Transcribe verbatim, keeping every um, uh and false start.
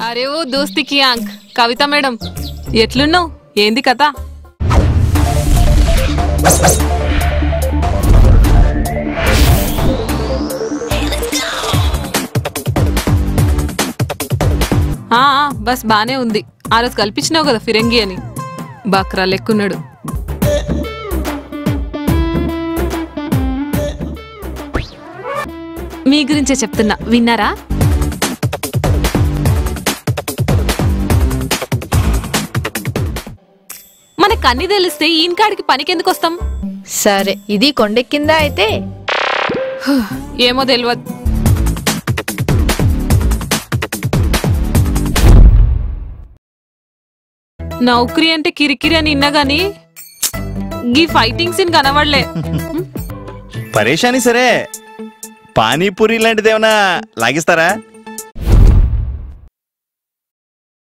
అరే ఓ దోస్తి కియాంక్ కవిత మేడం ఎట్లున్నావు ఏంది కథ ఆ బస్ బానే ఉంది ఆ రోజు కల్పించినావు కదా ఫిరంగి అని బక్రా లెక్కున్నాడు మీ గురించే చెప్తున్నా విన్నారా మనకు అన్ని తెలిస్తే ఈయన కాడికి పనికెందుకు వస్తాం సరే ఇది కొండెక్కిందా అయితే ఏమో తెలియదు నౌకరీ అంటే కిరికిరి అని ఇన్నా గాని గీ ఫైటింగ్ సీన్ కనబడలే పరేషాని సరే పానీపూరి లాంటిది ఏమన్నా లాగిస్తారా